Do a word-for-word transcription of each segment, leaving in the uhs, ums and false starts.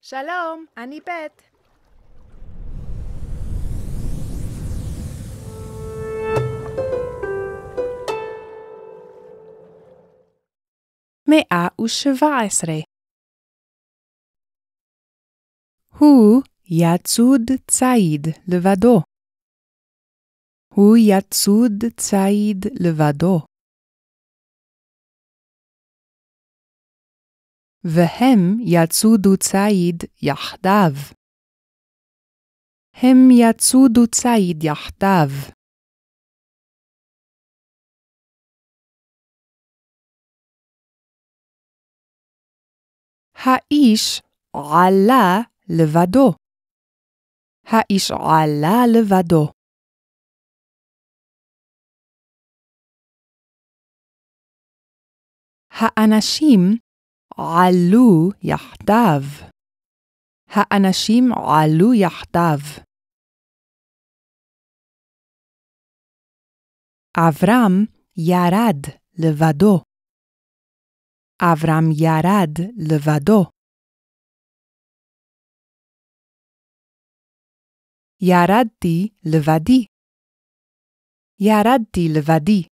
שלום, אני בית. מאה ושבע עשרה. הוא יצוד ציד לבדו. הוא יצוד ציד לבדו. והם יצודו ציד יחדיו. הם יצודו ציד יחדיו. האיש עלה לבדו. האיש עלה לבדו. האנשים עלו יחדיו. האנשים עלו יחדיו. אברהם ירד לבדו. אברהם ירד לבדו. ירדתי לבדי. ירדתי לבדי.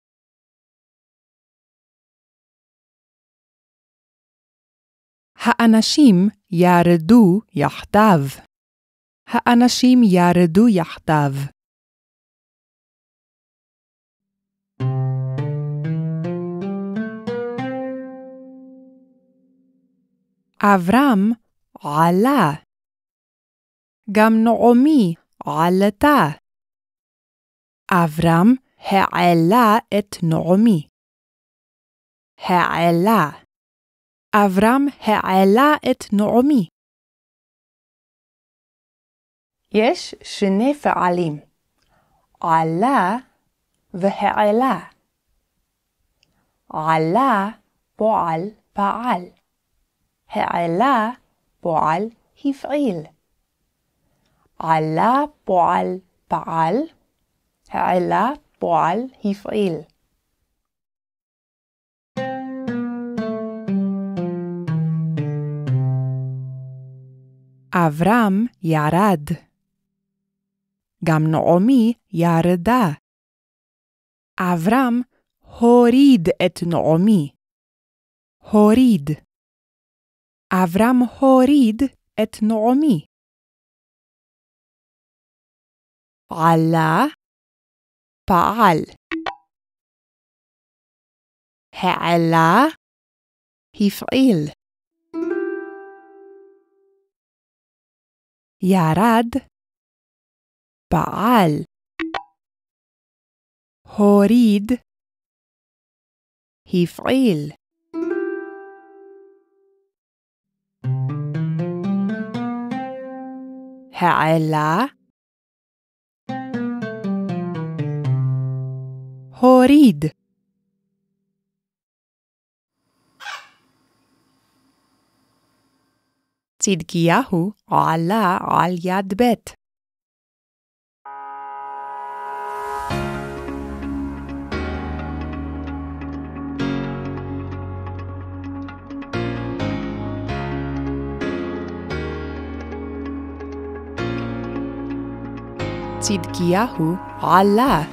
האנשים ירדו יחדיו. האנשים ירדו יחדיו. אברהם עלה. גם נעמי עלתה. אברהם העלה את נעמי. העלה. אברהם העלה את נעמי. יש שני פעלים, עלה והעלה. עלה פועל פעל. העלה פועל הפעיל. עלה פועל פעל. העלה פועל הפעיל. אברהם ירד. גם נעמי ירדה. אברהם הוריד את נעמי. הוריד. אברהם הוריד את נעמי. עלה פעל. העלה הפעיל. ירד פעל. הוריד הפעיל. העלה הוריד. צדקיהו עלה על יד בית. צדקיהו עלה.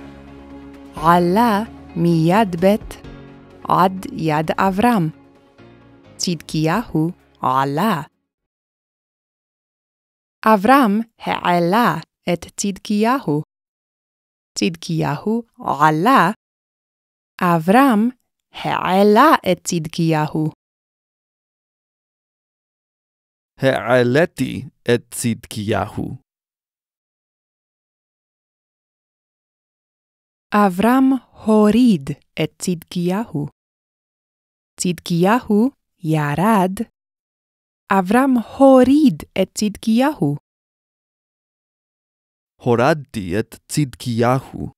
עלה מיד בית עד יד אברהם. צדקיהו עלה. אברהם העלה את צדקיהו. צדקיהו עלה. אברהם העלה את צדקיהו. העליתי את צדקיהו. אברהם הוריד את צדקיהו. צדקיהו ירד. אברהם הוריד את צדקיהו. הורדתי את צדקיהו.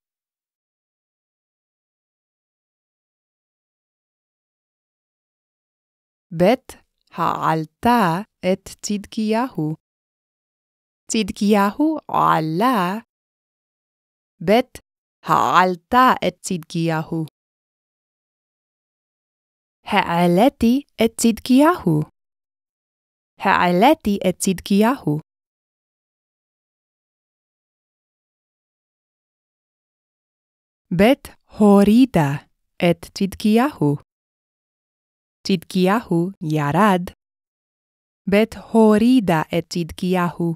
בית העלתה את צדקיהו. צדקיהו עלה. בית העלתה את צדקיהו. העליתי את צדקיהו. העליתי את צדקיהו. בית הורידה את צדקיהו. צדקיהו ירד. בית הורידה את צדקיהו.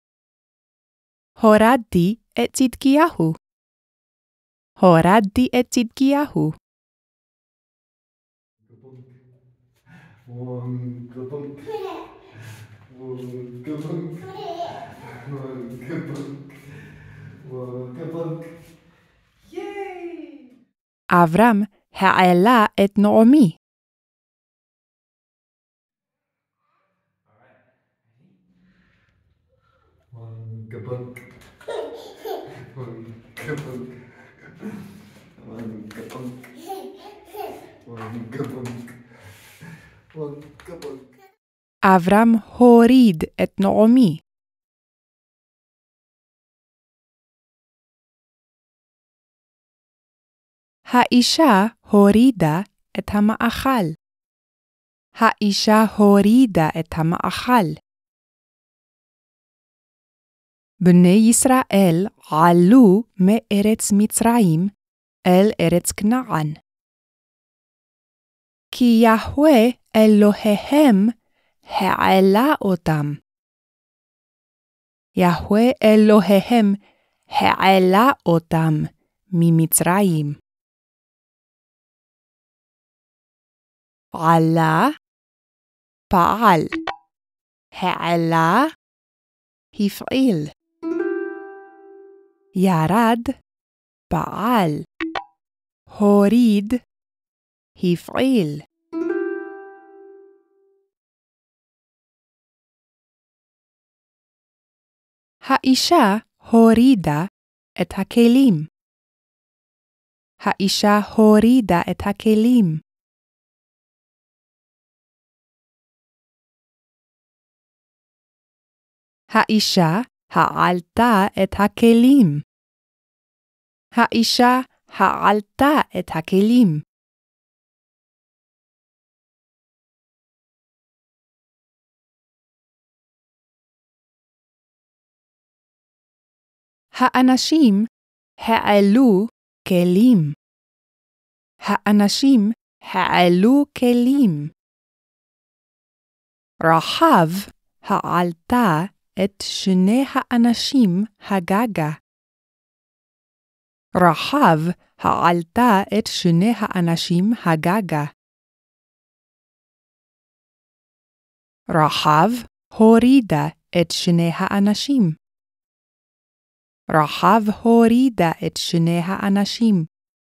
הורדתי את צדקיהו. הורדתי את צדקיהו. אברהם העלה את נעמי. אברהם הוריד את נעמי. האישה הורידה את המאכל. האישה הורידה את המאכל. בני ישראל עלו מארץ מצרים אל ארץ כנען. כי יהוה אלוהיהם העלה אותם. יהוה אלוהיהם העלה אותם ממצרים. עלה, פעל. העלה, הפעיל. ירד, פעל. הוריד, הפעיל. האישה הורידה את הכלים. האישה הורידה את הכלים. האישה העלתה את הכלים. האישה העלתה את הכלים. האנשים העלו כלים. האנשים העלו כלים. רחב העלתה את שני האנשים הגגה. רחב העלתה את שני האנשים הגגה. רחב הורידה את שני האנשים. רחב הורידה את שני האנשים.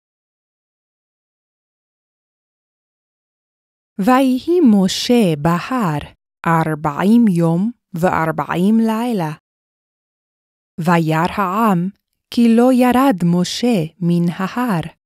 ויהי משה בהר ארבעים יום וארבעים לילה. וירא העם כי לא ירד משה מן ההר.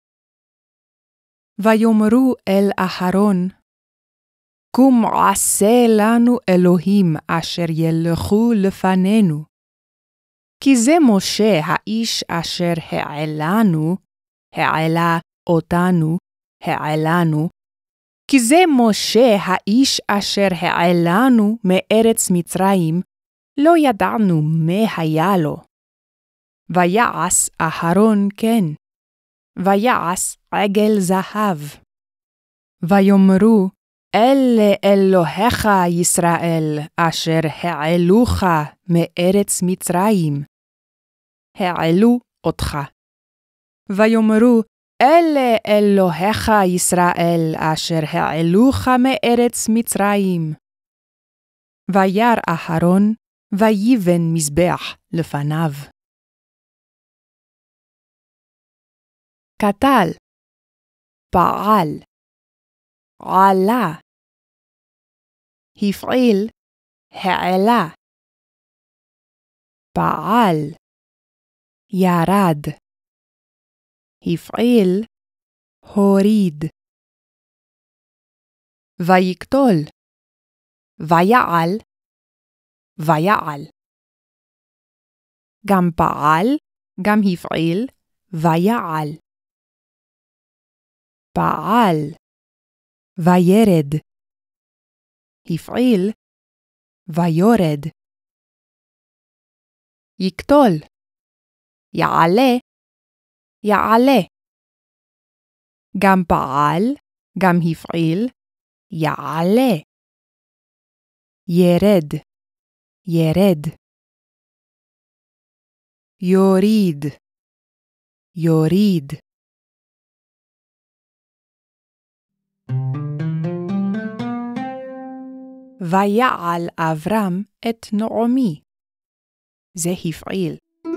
ויאמרו אל אהרון, קום עשה לנו אלוהים אשר ילכו לפנינו. כי זה משה האיש אשר העלנו, העלה אותנו, העלנו, כי זה משה האיש אשר העלנו מארץ מצרים, לא ידענו מה היה לו. ויעש אהרון כן, ויעש עגל זהב. ויאמרו, אלה אלוהיך ישראל אשר העלוך מארץ מצרים. העלו אותך. ויאמרו, אלה אלוהיך ישראל אשר העלוך מארץ מצרים. וירא אהרון ויבן מזבח לפניו. קטל, פעל, עלה, הפעיל, העלה, פעל, ירד, הפעיל, הוריד. ויקטול, ויעל, ויעל. גם פעל, גם הפעיל, ויעל. פעל, וירד, הפעיל, ויורד. יקטול. יעלה. יעלה. גם פעל, גם הפעיל, יעלה. ירד. ירד. יוריד. יוריד. ויעל אברהם את נעמי. זה הפעיל.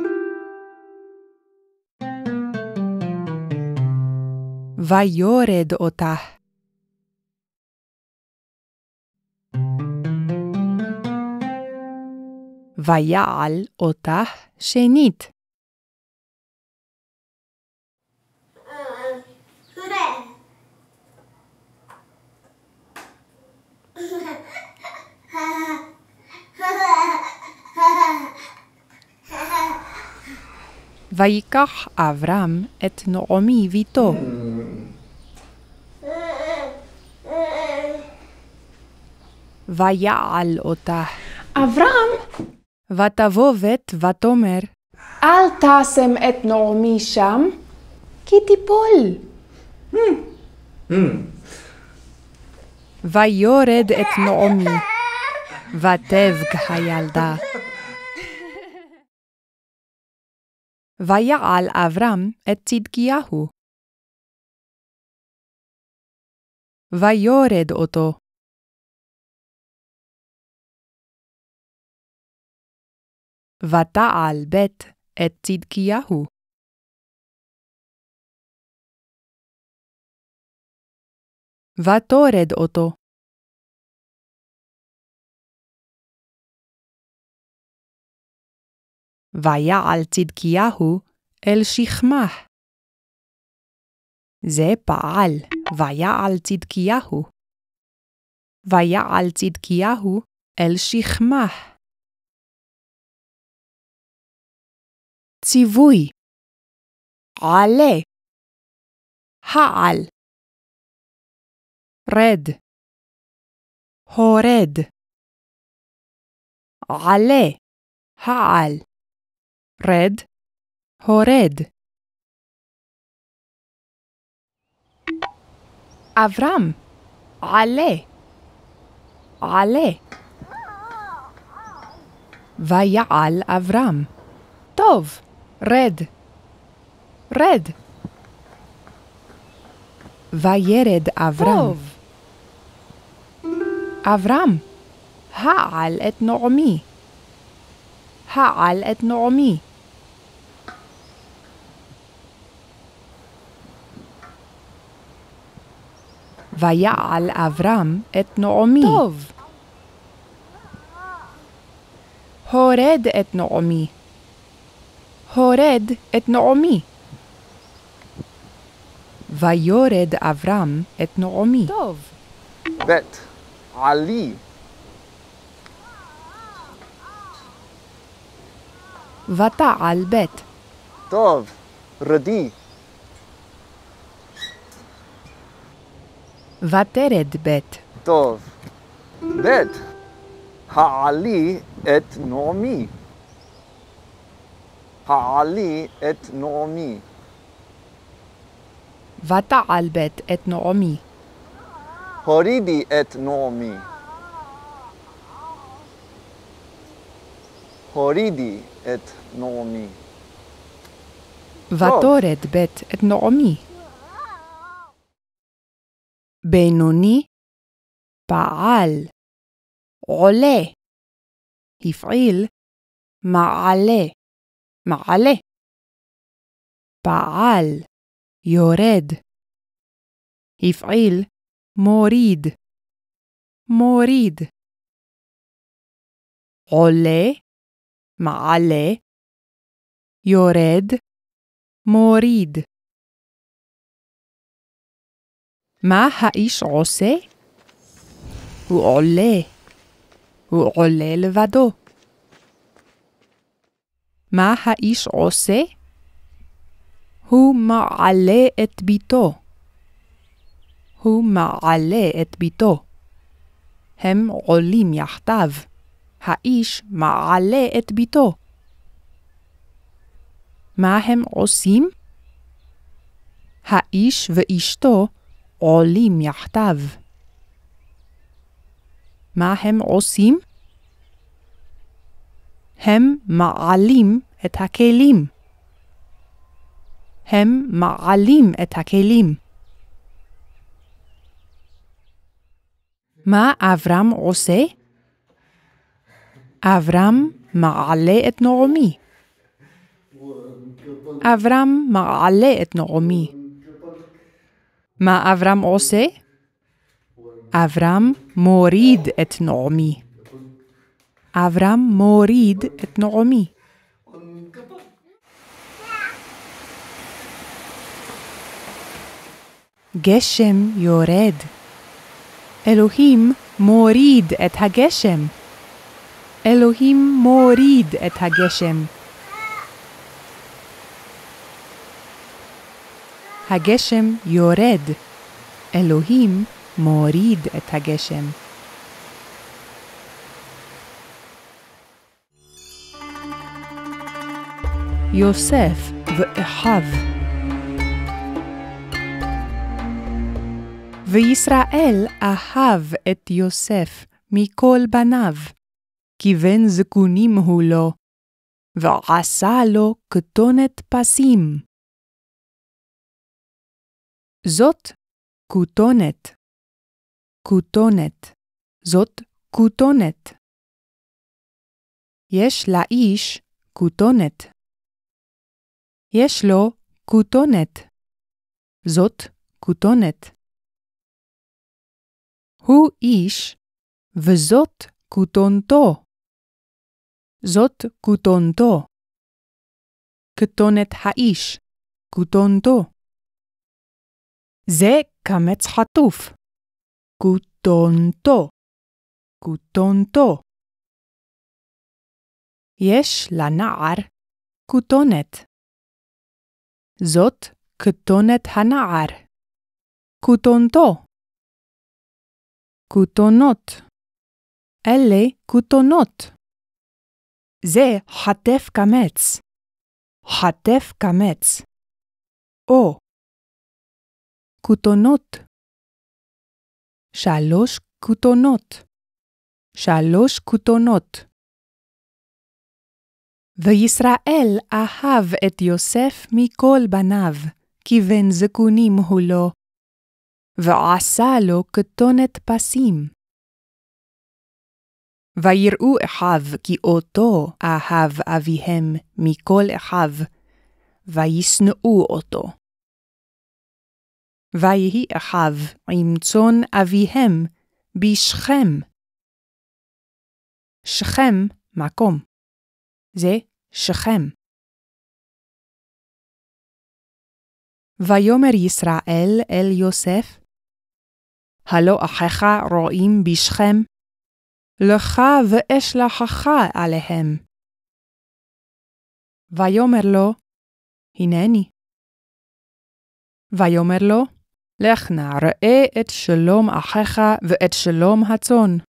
ויורד אותה. ויעל אותה שנית. ויקח אברהם את נעמי ביתו. ויעל אותה. אברהם, ותבוא בית ותאמר, אל תשם את נעמי שם, כי תיפול. ויורד את נעמי, ותבך הילדה. ויעל אברהם את צדקיהו. ויורד אותו. ותעל בית את צדקיהו. ותורד אותו. ויעל צדקיהו אל שכמה. זה פעל, ויעל צדקיהו. ויעל צדקיהו אל שכמה. ציווי. עלה. העל. רד. הורד. עלה. העל. רד. הורד. אברהם. עלה. עלה. ויעל אברהם. טוב. רד. רד. וירד אברהם. טוב. אברהם. העל את נעמי. העל את נעמי. ויעל אברהם את נעמי. טוב. הורד את נעמי. הורד את נעמי. ויורד אברהם את נעמי. טוב. בית. עלי. ותעל בית. טוב. רדי. ותרד בית. טוב. בית. העלי את נעמי. העלי את נעמי. ותעל בית את נעמי. הורידי את נעמי. הורידי את נעמי. ותורד בית את נעמי. בינוני. פעל. עולה. הפעיל. מעלה. מעלה. פעל. יורד. הפעיל. מוריד. מוריד. עולה. מעלה. יורד. מוריד. מה האיש עושה? הוא עולה. הוא עולה לבדו. מה האיש עושה? הוא מעלה את ביתו. הוא מעלה את ביתו. הם עולים יחדיו. האיש מעלה את ביתו. מה הם עושים? האיש ואשתו עולים יחדיו. מה הם עושים? הם מעלים את הכלים. הם מעלים את הכלים. מה אברהם עושה? אברהם מעלה את נעמי. אברהם מעלה את נעמי. מה אברהם עושה? אברהם מוריד את נעמי. אברהם מוריד את נעמי. גשם יורד. אלוהים מוריד את הגשם. אלוהים מוריד את הגשם. הגשם יורד. אלוהים מוריד את הגשם. יוסף ואחיו. וישראל אהב את יוסף מכל בניו, כי בן זקונים הוא לו, ועשה לו כתונת פסים. זאת כותונת. כותונת. זאת כותונת. יש לאיש כותונת. יש לו כותונת. זאת כותונת. הוא איש, וזאת כותונתו. זאת כותונתו. כתונת האיש, כותונתו. זה קמץ חטוף. כותונתו. כותונתו. יש לנער כותונת. זאת כתונת הנער. כותונתו. כותונות. אלה כותונות. זה חטף קמץ. חטף קמץ. או. כותונות. שלוש כותונות. שלוש כותונות. וישראל אהב את יוסף מכל בניו, כי בן זקונים הוא לו, ועשה לו כתונת פסים. ויראו אחיו כי אותו אהב אביהם מכל אחיו, וישנאו אותו. ויהי אחיו עם צאן אביהם בשכם. שכם מקום. זה שכם. ויאמר ישראל אל יוסף, הלא אחיך רועים בשכם, לך ואשלחך עליהם. ויאמר לו, הנני. ויאמר לו, לך נא ראה את שלום אחיך ואת שלום הצאן.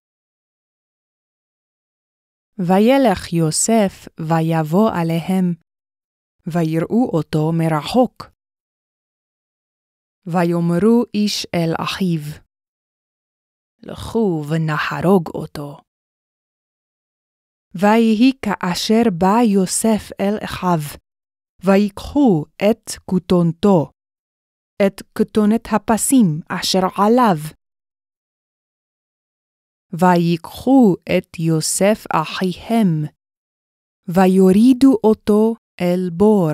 וילך יוסף ויבוא עליהם, ויראו אותו מרחוק. ויאמרו איש אל אחיו, לכו ונהרוג אותו. ויהי כאשר בא יוסף אל אחיו, ויקחו את כותונתו, את כתונת הפסים אשר עליו. ויקחו את יוסף אחיהם, ויורידו אותו אל בור.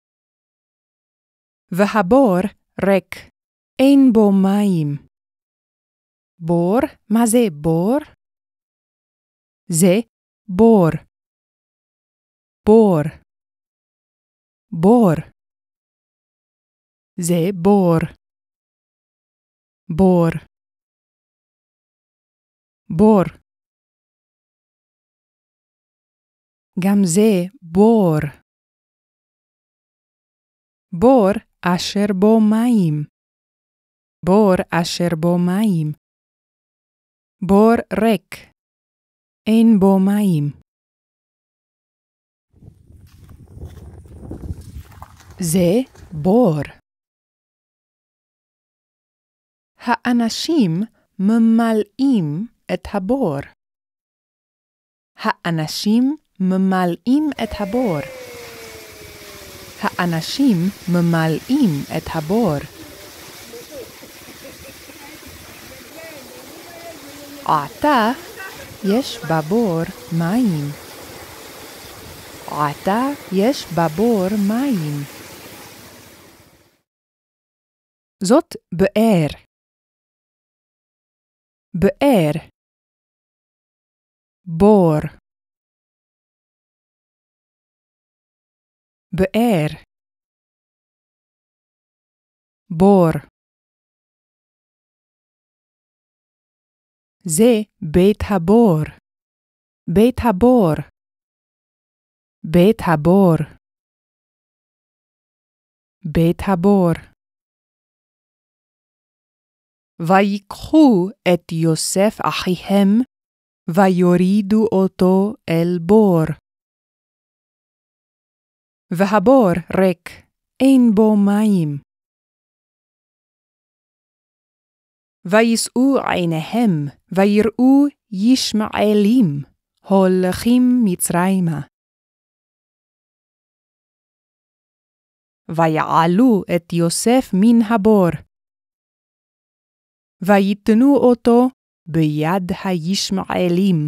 והבור ריק, אין בו מים. בור? מה זה בור? זה בור. בור. בור. זה בור. בור. בור. גם זה בור. בור אשר בו מים. בור אשר בו מים. בור ריק. אין בו מים. זה בור. האנשים ממלאים את הבור. האנשים ממלאים את הבור. האנשים ממלאים את הבור. עתה יש בבור מים. עתה יש בבור מים. זאת באר. באר. בור. באר. בור. זה בית הבור. בית הבור. בית הבור. בית הבור. ויקחו את יוסף אחיהם ויורידו אותו אל בור. והבור ריק, אין בו מים. וישאו עיניהם ויראו ישמעאלים הולכים מצרימה. ויעלו את יוסף מן הבור. ויתנו אותו ביד הישמעאלים.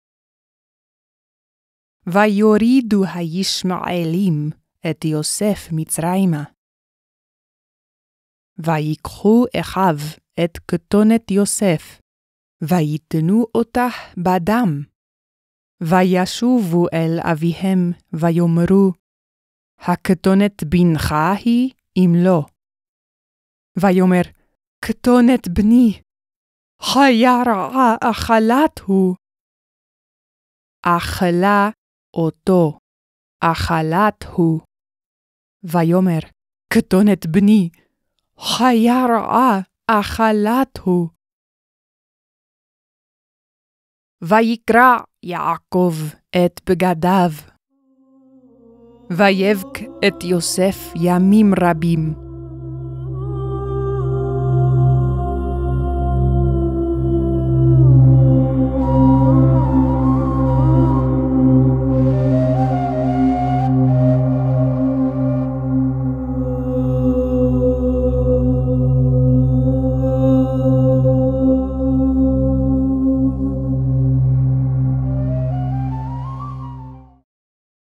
ויורידו הישמעאלים את יוסף מצרימה. ויקחו אחיו את כתונת יוסף, ויתנו אותה בדם. וישובו אל אביהם ויאמרו, הכתונת בנך היא אם לא. ויאמר, כתונת בני, חיה רעה אכלת הוא. אכלה אותו, אכלת הוא. ויאמר, כתונת בני, חיה רעה אכלת הוא. ויקרע יעקב את בגדיו. ויבק את יוסף ימים רבים.